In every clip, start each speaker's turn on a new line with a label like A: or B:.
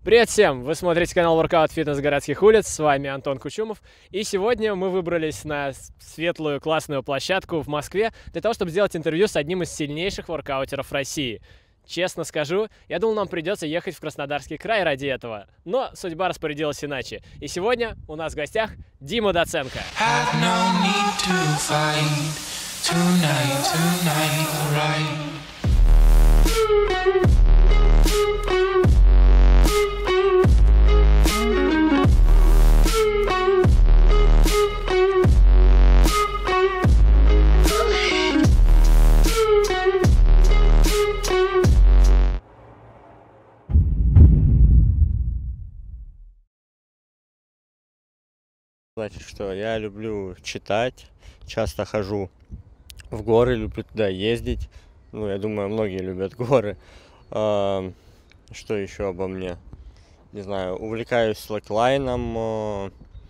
A: Привет всем! Вы смотрите канал Workout Fitness городских улиц, с вами Антон Кучумов. И сегодня мы выбрались на светлую классную площадку в Москве для того, чтобы сделать интервью с одним из сильнейших воркаутеров России. Честно скажу, я думал, нам придется ехать в Краснодарский край ради этого, но судьба распорядилась иначе. И сегодня у нас в гостях Дима Доценко.
B: Значит, что я люблю читать, часто хожу в горы, люблю туда ездить. Ну, я думаю, многие любят горы. Что еще обо мне? Не знаю, увлекаюсь слэклайном,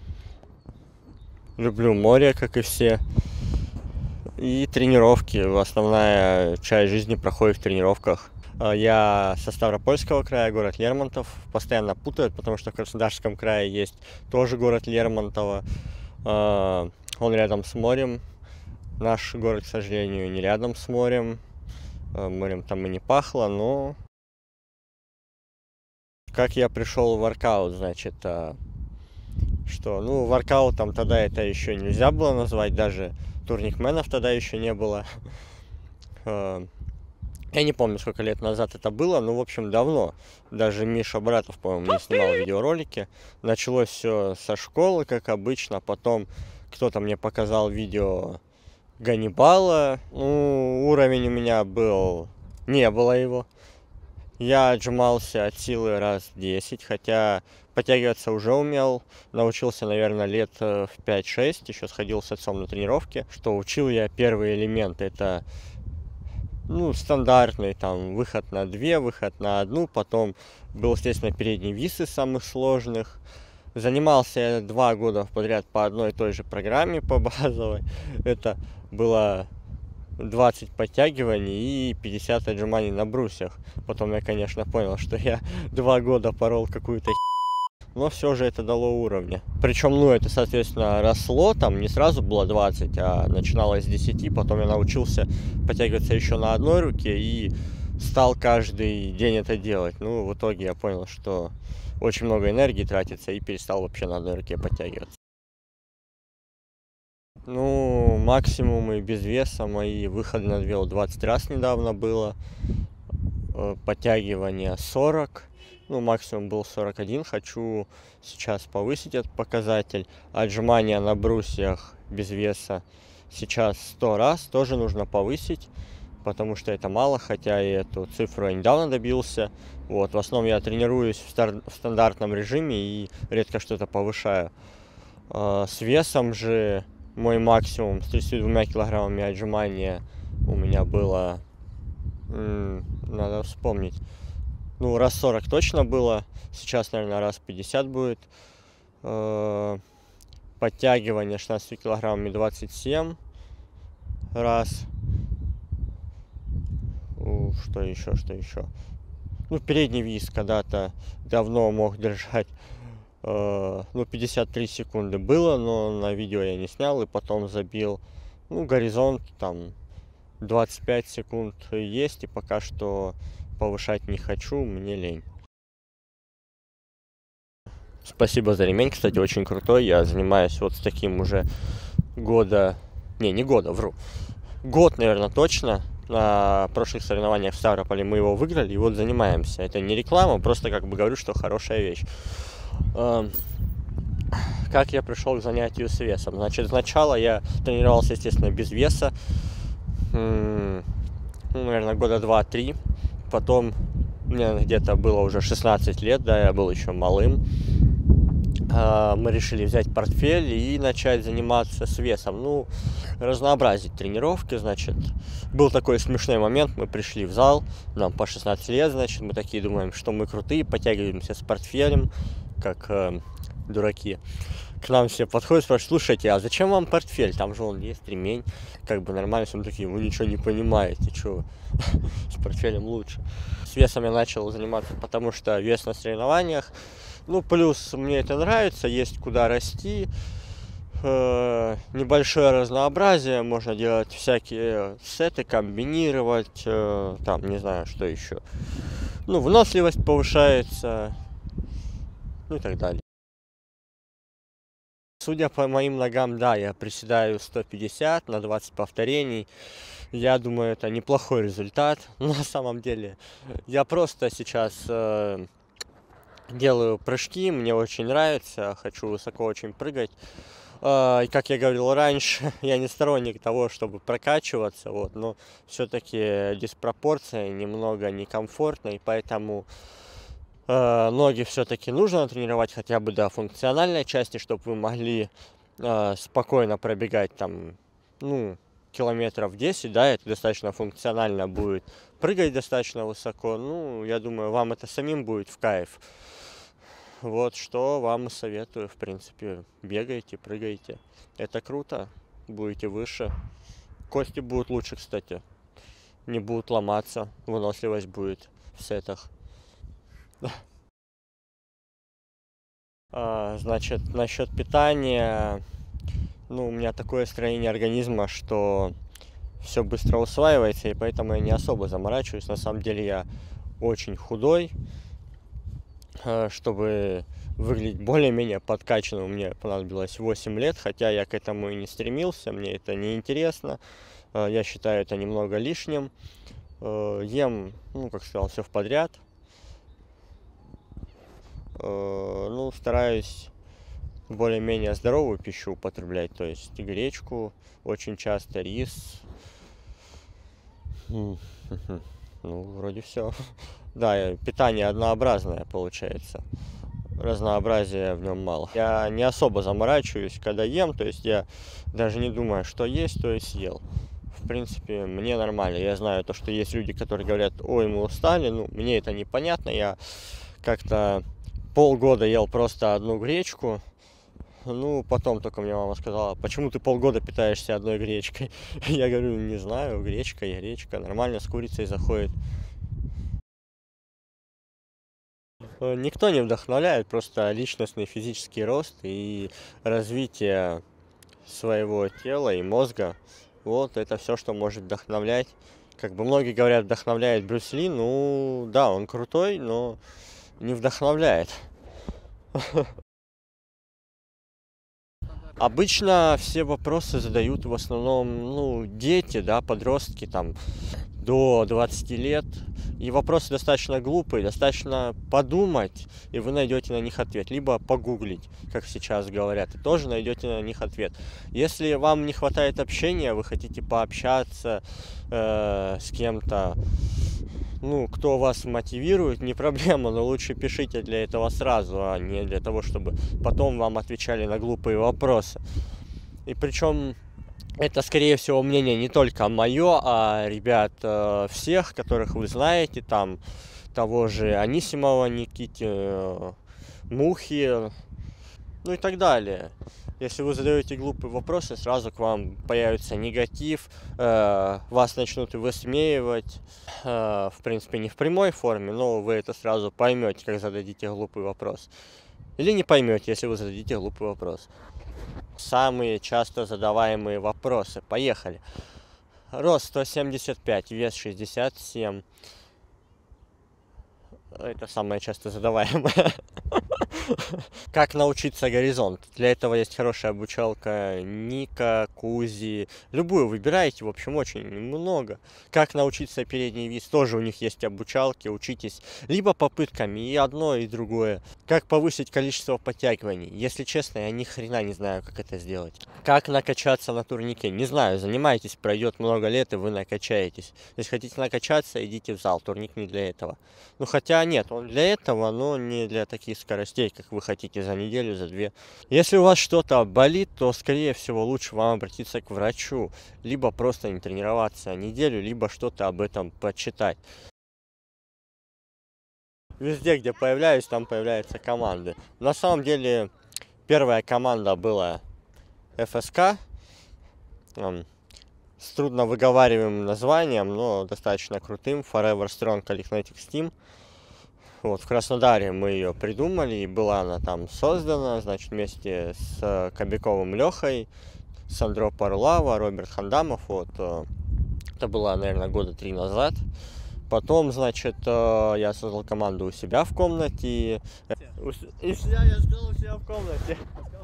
B: люблю море, как и все. И тренировки. Основная часть жизни проходит в тренировках. Я со Ставропольского края, город Лермонтов. Постоянно путают, потому что в Краснодарском крае есть тоже город Лермонтово. Он рядом с морем. Наш город, к сожалению, не рядом с морем. Морем там и не пахло, но... Как я пришел в воркаут, значит, что, ну, воркаутом тогда это еще нельзя было назвать, даже турникменов тогда еще не было. Я не помню, сколько лет назад это было, но, в общем, давно. Даже Миша Братов, по-моему, не снимал видеоролики. Началось все со школы, как обычно. Потом кто-то мне показал видео Ганнибала. Ну, уровень у меня был... Не было его. Я отжимался от силы раз 10, хотя подтягиваться уже умел. Научился, наверное, лет в 5-6. Еще сходил с отцом на тренировки. Что учил я первые элементы. Это... Ну, стандартный, там, выход на 2, выход на 1, потом был, естественно, передний вис из самых сложных. Занимался я 2 года подряд по одной и той же программе, по базовой. Это было 20 подтягиваний и 50 отжиманий на брусьях. Потом я, конечно, понял, что я 2 года порол какую-то но все же это дало уровня. Причем, ну, это, соответственно, росло, там не сразу было 20, а начиналось с 10. Потом я научился подтягиваться еще на одной руке и стал каждый день это делать. Ну, в итоге я понял, что очень много энергии тратится и перестал вообще на одной руке подтягиваться. Ну, максимумы без веса мои выходы на 2 20 раз недавно было. Подтягивания 40. Ну, максимум был 41. Хочу сейчас повысить этот показатель. Отжимания на брусьях без веса сейчас 100 раз. Тоже нужно повысить, потому что это мало, хотя и эту цифру я недавно добился. Вот, в основном я тренируюсь в стандартном режиме и редко что-то повышаю. С весом же мой максимум с 32 килограммами отжимания у меня было... Надо вспомнить. Ну, раз 40 точно было. Сейчас, наверное, раз 50 будет. Подтягивание 16 килограммами 27 раз. Что еще? Ну, передний вис когда-то давно мог держать. Ну, 53 секунды было, но на видео я не снял и потом забил. Ну, горизонт там 25 секунд есть, и пока что повышать не хочу, мне лень. Спасибо за ремень, кстати, очень крутой. Я занимаюсь вот с таким уже года... Не года, вру. Год, наверное, точно. На прошлых соревнованиях в Ставрополе мы его выиграли, и вот занимаемся. Это не реклама, просто как бы говорю, что хорошая вещь. Как я пришел к занятию с весом? Значит, сначала я тренировался, естественно, без веса. Ну, наверное, года 2-3. Потом мне где-то было уже 16 лет, да, я был еще малым. Мы решили взять портфель и начать заниматься с весом. Ну, разнообразить тренировки, значит. Был такой смешной момент, мы пришли в зал, нам по 16 лет, значит, мы такие думаем, что мы крутые, подтягиваемся с портфелем. как дураки. К нам все подходят, спрашивают: слушайте, а зачем вам портфель? Там же он есть, ремень, как бы нормально. Все такие: вы ничего не понимаете, что с портфелем лучше. С весом я начал заниматься, потому что вес на соревнованиях. Ну, плюс мне это нравится, есть куда расти. Небольшое разнообразие, можно делать всякие сеты, комбинировать, там, не знаю, что еще. Ну, выносливость повышается, ну и так далее. Судя по моим ногам, да, я приседаю 150 на 20 повторений. Я думаю, это неплохой результат. Но на самом деле, я просто сейчас делаю прыжки, мне очень нравится, хочу высоко очень прыгать. И как я говорил раньше, я не сторонник того, чтобы прокачиваться, вот, но все-таки диспропорция немного некомфортна, и поэтому ноги все-таки нужно тренировать хотя бы до функциональной части, чтобы вы могли спокойно пробегать там, ну, километров 10, да, это достаточно функционально будет, прыгать достаточно высоко, ну, я думаю, вам это самим будет в кайф. Вот что вам и советую, в принципе, бегайте, прыгайте. Это круто, будете выше. Кости будут лучше, кстати, не будут ломаться, выносливость будет в сетах. Значит, насчет питания, ну, у меня такое строение организма, что все быстро усваивается, и поэтому я не особо заморачиваюсь. На самом деле я очень худой. Чтобы выглядеть более-менее подкачанным, мне понадобилось 8 лет, хотя я к этому и не стремился, мне это не интересно, я считаю это немного лишним. Ем, ну, как сказал, все в подряд. Ну, стараюсь более-менее здоровую пищу употреблять, то есть гречку, очень часто рис. Ну, вроде все. Да, питание однообразное получается. Разнообразия в нем мало. Я не особо заморачиваюсь, когда ем, то есть я даже не думаю, что есть, то и съел. В принципе, мне нормально. Я знаю то, что есть люди, которые говорят: ой, мы устали. Ну, мне это непонятно. Я как-то полгода ел просто одну гречку. Ну, потом только мне мама сказала: почему ты полгода питаешься одной гречкой? Я говорю: не знаю, гречка и гречка. Нормально с курицей заходит. Никто не вдохновляет, просто личностный физический рост и развитие своего тела и мозга. Вот это все, что может вдохновлять. Как бы многие говорят, вдохновляет Брюс Ли. Ну да, он крутой, но не вдохновляет. Обычно все вопросы задают в основном, ну, дети, да, подростки там до 20 лет. И вопросы достаточно глупые, достаточно подумать, и вы найдете на них ответ. Либо погуглить, как сейчас говорят, и тоже найдете на них ответ. Если вам не хватает общения, вы хотите пообщаться с кем-то, ну, кто вас мотивирует, не проблема, но лучше пишите для этого сразу, а не для того, чтобы потом вам отвечали на глупые вопросы. И причем это, скорее всего, мнение не только мое, а ребят всех, которых вы знаете, там того же Анисимова Никити, Мухи, ну и так далее. Если вы задаете глупые вопросы, сразу к вам появится негатив, вас начнут высмеивать, в принципе, не в прямой форме, но вы это сразу поймете, как зададите глупый вопрос. Или не поймете, если вы зададите глупый вопрос. Самые часто задаваемые вопросы. Поехали. Рост 175, вес 67. Это самое часто задаваемое. Как научиться горизонт? Для этого есть хорошая обучалка Ника, Кузи. Любую выбирайте, в общем, очень много. Как научиться передний вис? Тоже у них есть обучалки, учитесь. Либо попытками, и одно, и другое. Как повысить количество подтягиваний? Если честно, я ни хрена не знаю, как это сделать. Как накачаться на турнике? Не знаю, занимайтесь, пройдет много лет, и вы накачаетесь. Если хотите накачаться, идите в зал, турник не для этого. Ну, хотя нет, он для этого, но не для таких скоростей, как вы хотите за неделю, за две. Если у вас что-то болит, то, скорее всего, лучше вам обратиться к врачу. Либо просто не тренироваться неделю, либо что-то об этом почитать. везде, где появляюсь, там появляются команды. На самом деле, первая команда была ФСК. С трудно выговариваемым названием, но достаточно крутым. Forever Strong Calisthenics Team. Вот, в Краснодаре мы ее придумали, и была она там создана, значит, вместе с Кобяковым Лехой, Сандро Парлава, Роберт Хандамов. Вот, это было, наверное, года 3 назад. Потом, значит, я создал команду у себя в комнате. Я сказал у себя в комнате.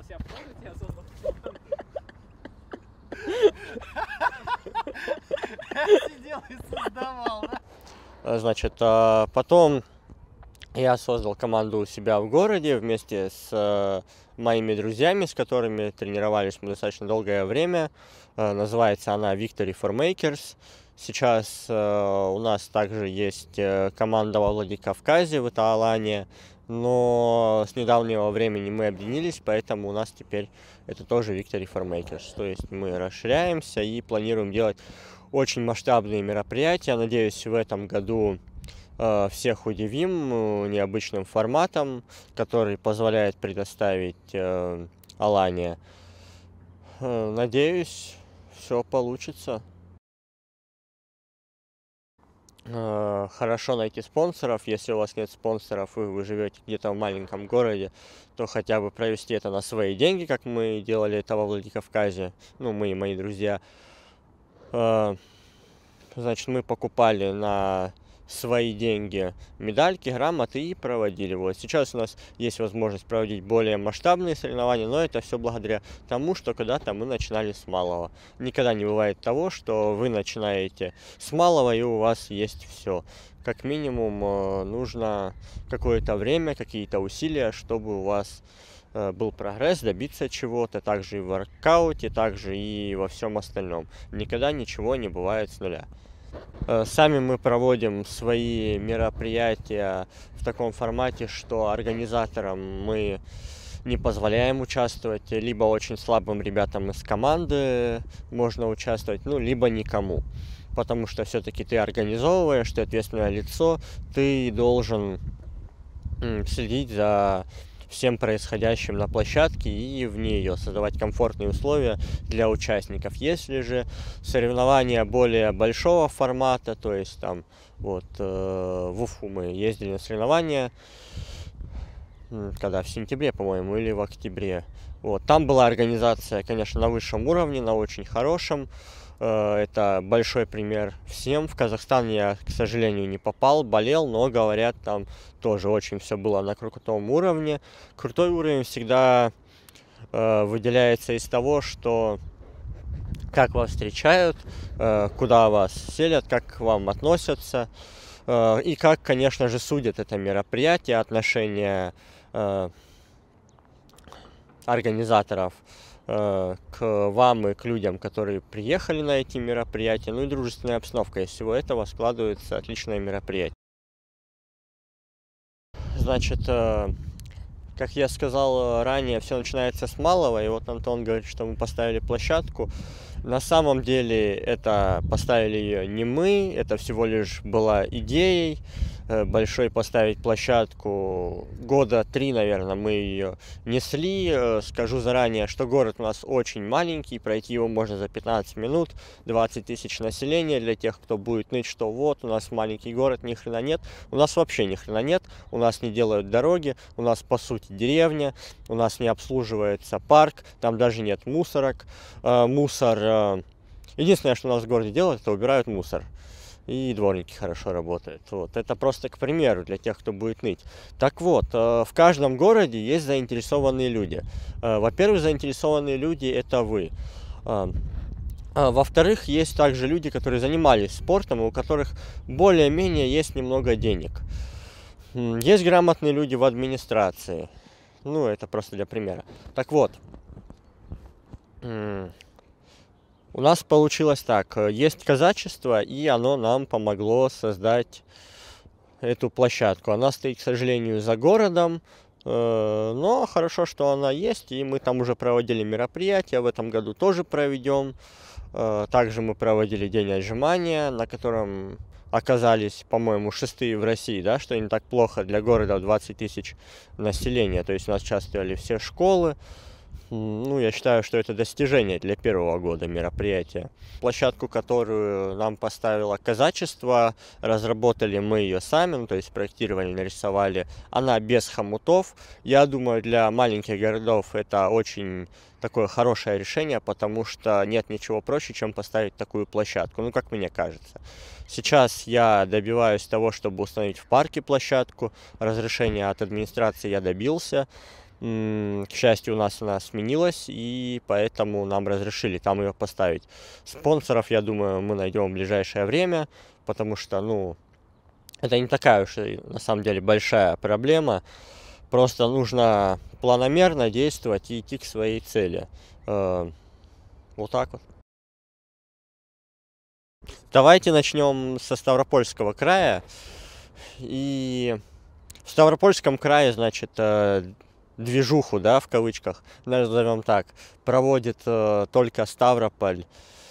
A: Сидел и создавал,
B: да? Значит, потом я создал команду у себя в городе вместе с моими друзьями, с которыми тренировались мы достаточно долгое время. Называется она Victory for Makers. Сейчас у нас также есть команда во Владикавказе, в Итаалане, но с недавнего времени мы объединились, поэтому у нас теперь это тоже Victory for Makers. То есть мы расширяемся и планируем делать очень масштабные мероприятия. Надеюсь, в этом году всех удивим необычным форматом, который позволяет предоставить Алания. Надеюсь, все получится. Хорошо найти спонсоров. Если у вас нет спонсоров и вы живете где-то в маленьком городе, то хотя бы провести это на свои деньги, как мы делали это во Владикавказе. Ну, мы и мои друзья. Значит, мы покупали на свои деньги медальки, грамоты и проводили. Вот сейчас у нас есть возможность проводить более масштабные соревнования, но это все благодаря тому, что когда-то мы начинали с малого. Никогда не бывает того, что вы начинаете с малого и у вас есть все. Как минимум нужно какое-то время, какие-то усилия, чтобы у вас был прогресс, добиться чего-то, также и в воркауте, также и во всем остальном. Никогда ничего не бывает с нуля. Сами мы проводим свои мероприятия в таком формате, что организаторам мы не позволяем участвовать, либо очень слабым ребятам из команды можно участвовать, ну, либо никому. Потому что все-таки ты организовываешь, ты ответственное лицо, ты должен следить за всем происходящим на площадке и вне ее, создавать комфортные условия для участников. Если же соревнования более большого формата, то есть там вот в Уфу мы ездили на соревнования, когда в сентябре, по-моему, или в октябре. Вот, там была организация, конечно, на высшем уровне, на очень хорошем. Это большой пример всем. В Казахстан я, к сожалению, не попал, болел, но, говорят, там тоже очень все было на крутом уровне. Крутой уровень всегда выделяется из того, что как вас встречают, куда вас селят, как к вам относятся, и как, конечно же, судят это мероприятие, отношения организаторов к вам и к людям, которые приехали на эти мероприятия, ну и дружественная обстановка. Из всего этого складывается отличное мероприятие. Значит, как я сказал ранее, все начинается с малого, и вот Антон говорит, что мы поставили площадку. На самом деле это поставили ее не мы, это всего лишь была идеей большой поставить площадку. Года 3, наверное, мы ее несли. Скажу заранее, что город у нас очень маленький, пройти его можно за 15 минут, 20 тысяч населения. Для тех, кто будет ныть, что вот, у нас маленький город, ни хрена нет. У нас вообще ни хрена нет, у нас не делают дороги, у нас по сути деревня, у нас не обслуживается парк, там даже нет мусорок. Единственное, что у нас в городе делают, это убирают мусор. И дворники хорошо работают. Вот. Это просто к примеру для тех, кто будет ныть. Так вот, в каждом городе есть заинтересованные люди. Во-первых, заинтересованные люди – это вы. Во-вторых, есть также люди, которые занимались спортом, и у которых более-менее есть немного денег. Есть грамотные люди в администрации. Ну, это просто для примера. Так вот. У нас получилось так, есть казачество, и оно нам помогло создать эту площадку. Она стоит, к сожалению, за городом, но хорошо, что она есть, и мы там уже проводили мероприятия, в этом году тоже проведем. Также мы проводили день отжимания, на котором оказались, по-моему, 6-е в России, да, что не так плохо для города в 20 тысяч населения. То есть у нас участвовали все школы. Ну, я считаю, что это достижение для первого года мероприятия. Площадку, которую нам поставило казачество, разработали мы ее сами, ну, то есть проектировали, нарисовали. Она без хомутов. Я думаю, для маленьких городов это очень такое хорошее решение, потому что нет ничего проще, чем поставить такую площадку, ну, как мне кажется. Сейчас я добиваюсь того, чтобы установить в парке площадку. Разрешение от администрации я добился. К счастью, у нас она сменилась, и поэтому нам разрешили там ее поставить. Спонсоров, я думаю, мы найдем в ближайшее время, потому что, ну, это не такая уж и, на самом деле, большая проблема. Просто нужно планомерно действовать и идти к своей цели. Вот так вот. Давайте начнем со Ставропольского края. И в Ставропольском крае, значит, движуху, да, в кавычках, назовем так, проводит только Ставрополь.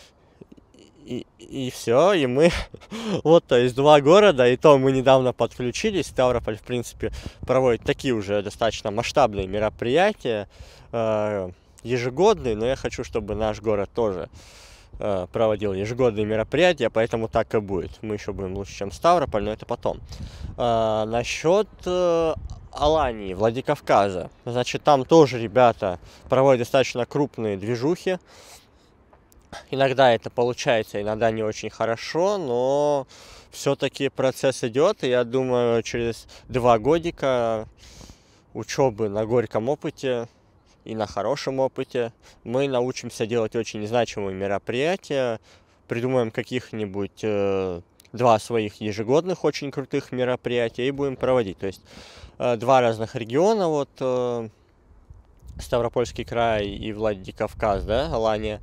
B: И все, и мы, вот, то есть 2 города, и то мы недавно подключились. Ставрополь, в принципе, проводит такие уже достаточно масштабные мероприятия, ежегодные, но я хочу, чтобы наш город тоже проводил ежегодные мероприятия, поэтому так и будет. Мы еще будем лучше, чем Ставрополь, но это потом. Насчет Алании, Владикавказа. Значит, там тоже ребята проводят достаточно крупные движухи. Иногда это получается, иногда не очень хорошо, но все-таки процесс идет, и я думаю, через 2 годика учебы на горьком опыте и на хорошем опыте мы научимся делать очень значимые мероприятия, придумаем каких-нибудь 2 своих ежегодных очень крутых мероприятия и будем проводить. То есть 2 разных региона, вот Ставропольский край и Владикавказ, да, Алания.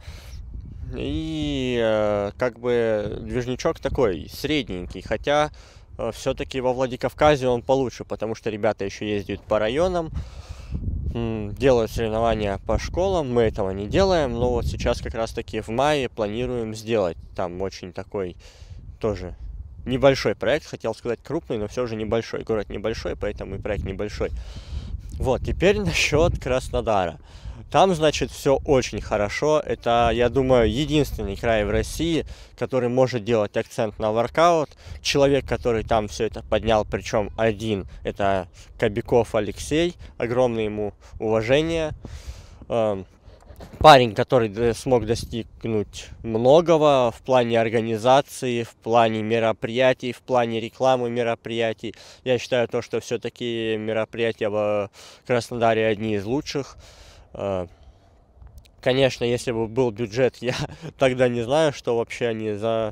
B: И как бы движничок такой средненький, хотя все-таки во Владикавказе он получше, потому что ребята еще ездят по районам, делают соревнования по школам, мы этого не делаем, но вот сейчас как раз таки в мае планируем сделать, там очень такой тоже небольшой проект, хотел сказать крупный, но все же небольшой, город небольшой, поэтому и проект небольшой. Вот, теперь насчет Краснодара. Там, значит, все очень хорошо. Это, я думаю, единственный край в России, который может делать акцент на воркаут. Человек, который там все это поднял, причем один, это Кобяков Алексей. Огромное ему уважение. Парень, который смог достигнуть многого в плане организации, в плане мероприятий, в плане рекламы мероприятий. Я считаю, что все-таки мероприятия в Краснодаре одни из лучших. Конечно, если бы был бюджет, я тогда не знаю, что вообще они за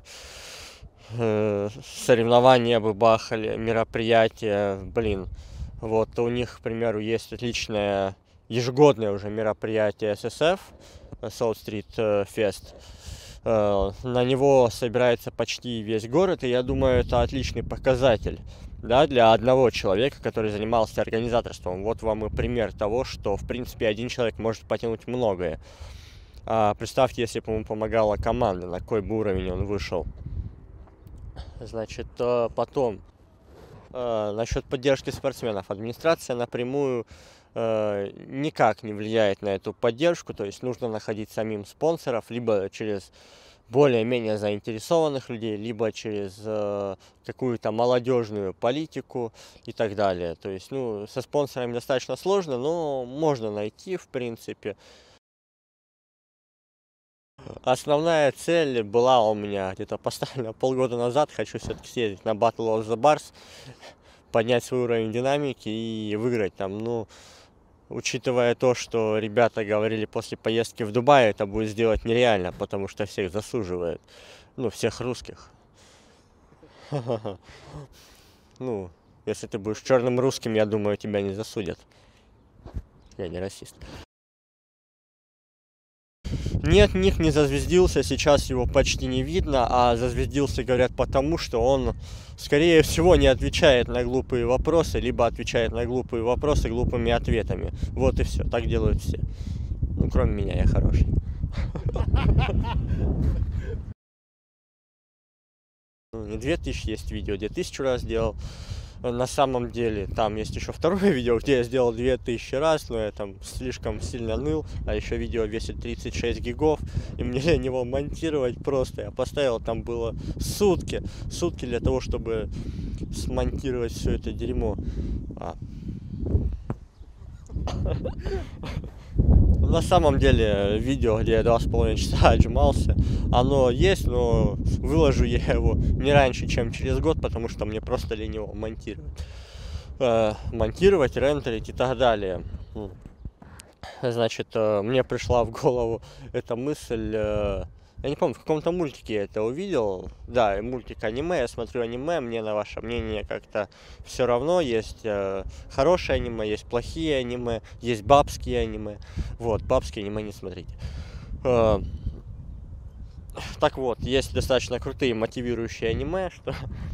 B: соревнования бы бахали, мероприятия, блин. Вот у них, к примеру, есть отличное ежегодное уже мероприятие SSF, South Street Fest. На него собирается почти весь город, и я думаю, это отличный показатель, да, для одного человека, который занимался организаторством. Вот вам и пример того, что, в принципе, один человек может потянуть многое. Представьте, если бы ему помогала команда, на какой бы уровень он вышел. Значит, потом, насчет поддержки спортсменов. Администрация напрямую никак не влияет на эту поддержку, то есть нужно находить самим спонсоров, либо через более-менее заинтересованных людей, либо через какую-то молодежную политику и так далее. То есть, ну, со спонсорами достаточно сложно, но можно найти, в принципе. Основная цель была у меня где-то поставлена полгода назад. Хочу все-таки съездить на Battle of the Bars, поднять свой уровень динамики и выиграть там, ну, учитывая то, что ребята говорили после поездки в Дубай, это будет сделать нереально, потому что всех засуживают. Ну, всех русских. Ну, если ты будешь черным русским, я думаю, тебя не засудят. Я не расист. Нет, Ник не зазвездился, сейчас его почти не видно, а зазвездился, говорят, потому что он, скорее всего, не отвечает на глупые вопросы, либо отвечает на глупые вопросы глупыми ответами. Вот и все, так делают все. Ну, кроме меня, я хороший. Не 2000 есть видео, где 1000 раз делал. На самом деле, там есть еще второе видео, где я сделал 2000 раз, но я там слишком сильно ныл, а еще видео весит 36 гигов, и мне лень его монтировать просто. Я поставил, там было сутки для того, чтобы смонтировать все это дерьмо. На самом деле, видео, где я 2,5 часа отжимался, оно есть, но выложу я его не раньше, чем через год, потому что мне просто лень его монтировать, рендерить и так далее. Значит, мне пришла в голову эта мысль, я не помню, в каком-то мультике я это увидел. Да, мультик аниме, я смотрю аниме, мне на ваше мнение как-то все равно. Есть хорошие аниме, есть плохие аниме, есть бабские аниме. Вот, бабские аниме не смотрите. Так вот, есть достаточно крутые мотивирующие аниме, что...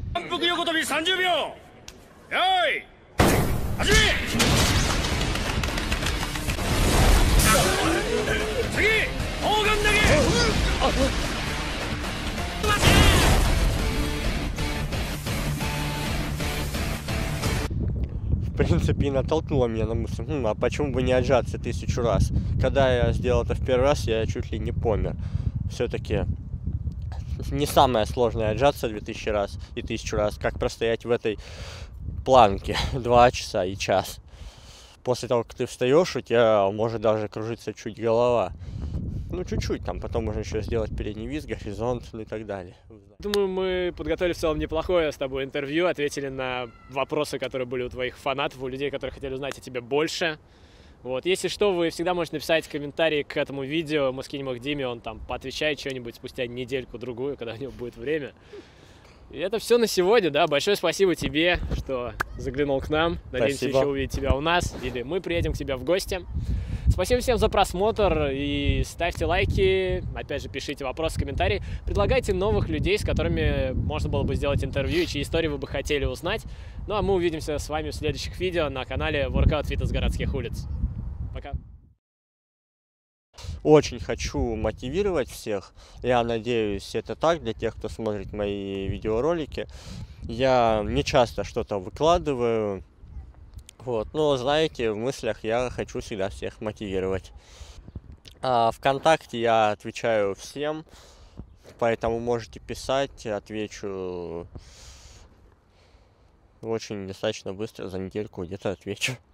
B: В принципе, и натолкнуло меня на мысль, а почему бы не отжаться 1000 раз? Когда я сделал это в первый раз, я чуть ли не помер. Все-таки не самое сложное отжаться 2000 раз и 1000 раз, как простоять в этой планке 2 часа и час. После того, как ты встаешь, у тебя может даже кружиться чуть голова. Ну, чуть-чуть, там потом можно еще сделать передний визг, горизонт, ну и так далее.
A: Думаю, мы подготовили в целом неплохое с тобой интервью, ответили на вопросы, которые были у твоих фанатов, у людей, которые хотели узнать о тебе больше. Вот. Если что, вы всегда можете написать комментарий к этому видео, мы скинем их Диме, он там поотвечает что-нибудь спустя недельку-другую, когда у него будет время. И это все на сегодня, да. Большое спасибо тебе, что заглянул к нам. Надеемся еще увидеть тебя у нас, или мы приедем к тебе в гости. Спасибо всем за просмотр и ставьте лайки, опять же пишите вопросы, комментарии, предлагайте новых людей, с которыми можно было бы сделать интервью и чьи истории вы бы хотели узнать. Ну а мы увидимся с вами в следующих видео на канале Workout Fitness городских улиц. Пока.
B: Очень хочу мотивировать всех. Я надеюсь, это так для тех, кто смотрит мои видеоролики. Я не часто что-то выкладываю. Вот, но знаете, в мыслях я хочу всегда всех мотивировать. ВКонтакте я отвечаю всем, поэтому можете писать, отвечу очень достаточно быстро, за недельку где-то отвечу.